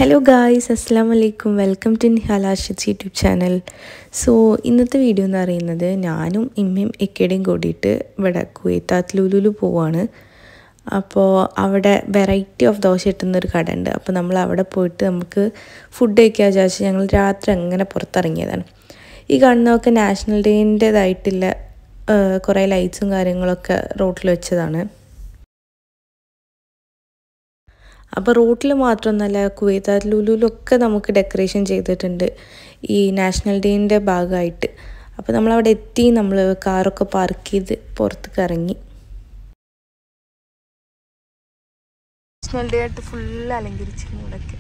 Hello guys, Assalamu alaikum. Welcome to NIHALA ARSHID YouTube channel. So, ഇന്നത്തെ video എന്ന് പറയുന്നത് ഞാനും ഇമ്മയും എക്കടയും കൂടിയിട്ട് ഇവിടെ കുവൈത്ത് ലുലുലു പോവാണ്. അപ്പോൾ അവിടെ വെറൈറ്റി ഓഫ് ദോശ കിട്ടുന്ന ഒരു കട ഉണ്ട്. അപ്പോൾ നമ്മൾ അവിടെ പോയിട്ട് നമുക്ക് ഫുഡ് കഴിക്കാൻ വിചാരിച്ച് ഞങ്ങൾ രാത്രി അങ്ങനെ പുറത്തിറങ്ങിയതാണ്. ഈ കാണുന്നതൊക്കെ നാഷണൽ ഡേൻ്റേതായിട്ടുള്ള കുറേ ലൈറ്റ്സും കാര്യങ്ങളൊക്കെ റോട്ടിൽ വെച്ചതാണ്. അപ്പോൾ റോട്ടിൽ മാത്രമൊന്നുമല്ല, കുവൈത്ത് ലുലുലൊക്കെ നമുക്ക് ഡെക്കറേഷൻ ചെയ്തിട്ടുണ്ട് ഈ നാഷണൽ ഡേൻ്റെ ഭാഗമായിട്ട്. അപ്പോൾ നമ്മളവിടെ എത്തി, നമ്മൾ കാറൊക്കെ പാർക്ക് ചെയ്ത് പുറത്തേക്ക് ഇറങ്ങി. നാഷണൽ ഡേ ആയിട്ട് ഫുൾ അലങ്കരിച്ചിരുന്നു ഇവിടെയൊക്കെ.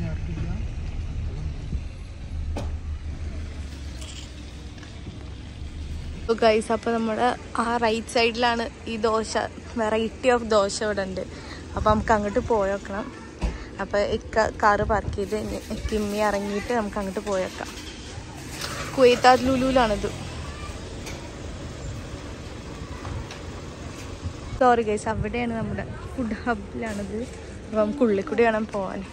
ഗൈസ്, അപ്പോൾ നമ്മുടെ ആ റൈറ്റ് സൈഡിലാണ് ഈ ദോശ, വെറൈറ്റി ഓഫ് ദോശ ഇവിടെ ഉണ്ട്. അപ്പോൾ നമുക്ക് അങ്ങോട്ട് പോയേക്കണം. അപ്പോൾ കാറ് പാർക്ക് ചെയ്ത് കിമ്മി ഇറങ്ങിയിട്ട് നമുക്ക് അങ്ങോട്ട് പോയേക്കാം. കുവൈത്ത് ലുലുലാണിത്. സോറി ഗൈസ്, അവിടെയാണ് നമ്മുടെ ഫുഡ് ഹബിലാണിത്. അപ്പോൾ നമുക്ക് ഉള്ളിൽ കൂടി വേണം പോകാൻ.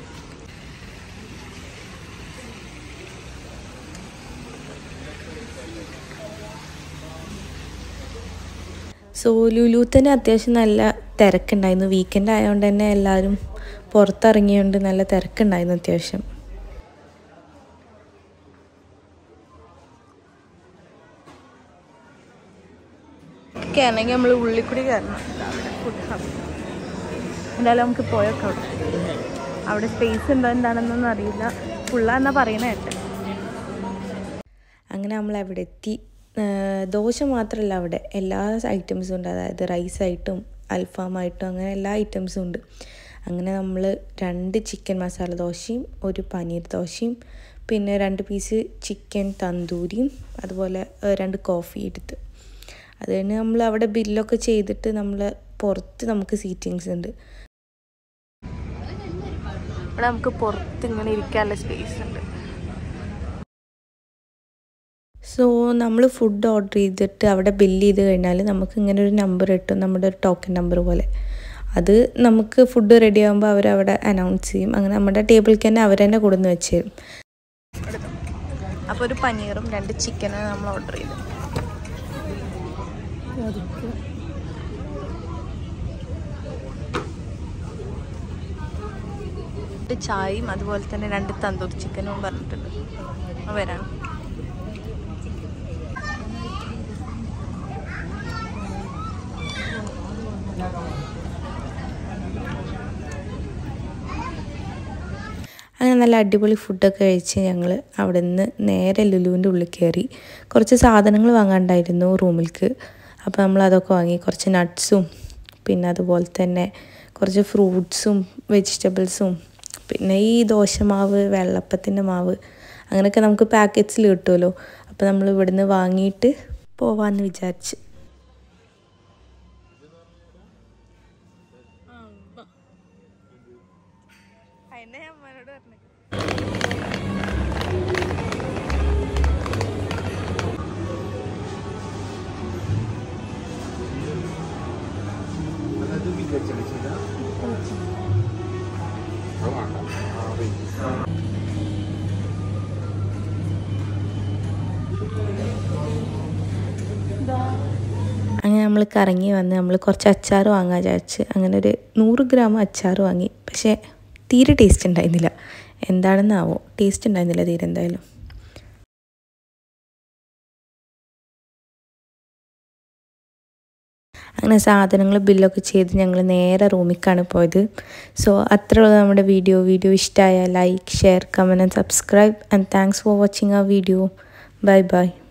സോ ലുലു തന്നെ അത്യാവശ്യം നല്ല തിരക്കുണ്ടായിരുന്നു. വീക്കെൻഡ് ആയതുകൊണ്ട് തന്നെ എല്ലാവരും പുറത്തിറങ്ങിയോണ്ട് നല്ല തിരക്കുണ്ടായിരുന്നു അത്യാവശ്യം. കയറണമെങ്കിൽ നമ്മൾ ഉള്ളിൽ കൂടി കയറണം. ഫുഡ് ഹബ് എന്തായാലും നമുക്ക് പോയൊക്കെ അവിടെ സ്പേസ് ഉണ്ടോ എന്താണെന്നൊന്നും അറിയില്ല, ഫുള്ളാന്നാ പറയണ കേട്ടെ. അങ്ങനെ നമ്മൾ അവിടെ എത്തി. ദോശ മാത്രമല്ല, അവിടെ എല്ലാ ഐറ്റംസും ഉണ്ട്. അതായത് റൈസായിട്ടും അൽഫാമായിട്ടും അങ്ങനെ എല്ലാ ഐറ്റംസും ഉണ്ട്. അങ്ങനെ നമ്മൾ 2 ചിക്കൻ മസാല ദോശയും 1 പനീർ ദോശയും പിന്നെ 2 പീസ് ചിക്കൻ തന്തൂരിയും അതുപോലെ 2 കോഫി എടുത്ത്. അത് കഴിഞ്ഞ് നമ്മൾ അവിടെ ബില്ലൊക്കെ ചെയ്തിട്ട് നമ്മൾ പുറത്ത് നമുക്ക് സീറ്റിങ്സ് ഉണ്ട്. ഇവിടെ നമുക്ക് പുറത്ത് ഇങ്ങനെ ഇരിക്കാനുള്ള സ്പേസ് ഉണ്ട്. സോ നമ്മൾ ഫുഡ് ഓർഡർ ചെയ്തിട്ട് അവിടെ ബില്ല് ചെയ്ത് കഴിഞ്ഞാൽ നമുക്ക് ഇങ്ങനെ ഒരു നമ്പർ കിട്ടും, നമ്മുടെ ഒരു ടോക്കൺ നമ്പർ പോലെ. അത് നമുക്ക് ഫുഡ് റെഡി ആകുമ്പോൾ അവരവിടെ അനൗൺസ് ചെയ്യും. അങ്ങനെ നമ്മുടെ ടേബിളിൽ തന്നെ അവർ തന്നെ കൊടുന്ന് വെച്ച് തരും. അപ്പോൾ ഒരു പനീറും 2 ചിക്കനും നമ്മൾ ഓർഡർ ചെയ്തു. ചായയും അതുപോലെ തന്നെ 2 തന്തൂരി ചിക്കനും പറഞ്ഞിട്ടുണ്ട്. വരാണ്. അങ്ങനെ നല്ല അടിപൊളി ഫുഡൊക്കെ കഴിച്ച് ഞങ്ങൾ അവിടെ നിന്ന് നേരെ ലുലുവിൻ്റെ ഉള്ളിൽ കയറി. കുറച്ച് സാധനങ്ങൾ വാങ്ങാണ്ടായിരുന്നു റൂമിലേക്ക്. അപ്പോൾ നമ്മൾ അതൊക്കെ വാങ്ങി. കുറച്ച് നട്ട്സും പിന്നെ അതുപോലെ തന്നെ കുറച്ച് ഫ്രൂട്ട്സും വെജിറ്റബിൾസും പിന്നെ ഈ ദോശമാവ്, വെള്ളപ്പത്തിൻ്റെ മാവ് അങ്ങനെയൊക്കെ നമുക്ക് പാക്കറ്റ്സിൽ കിട്ടുമല്ലോ. അപ്പോൾ നമ്മൾ ഇവിടുന്ന് വാങ്ങിയിട്ട് പോവാമെന്ന് വിചാരിച്ച്. അങ്ങനെ നമ്മൾ കറങ്ങി വന്ന് നമ്മൾ കുറച്ച് അച്ചാർ വാങ്ങാൻ വിചാരിച്ച് അങ്ങനെ ഒരു 100 ഗ്രാം അച്ചാർ വാങ്ങി. പക്ഷേ തീരെ ടേസ്റ്റ് ഉണ്ടായിരുന്നില്ല. എന്താണെന്നാവോ, ടേസ്റ്റ് ഉണ്ടായിരുന്നില്ല തീരെ എന്തായാലും. അങ്ങനെ സാധനങ്ങൾ ബില്ലൊക്കെ ചെയ്ത് ഞങ്ങൾ നേരെ റൂമിലേക്കാണ് പോയത്. സോ അത്രയുള്ള നമ്മുടെ വീഡിയോ ഇഷ്ടമായ like, share, comment and subscribe and thanks for watching our video. Bye by.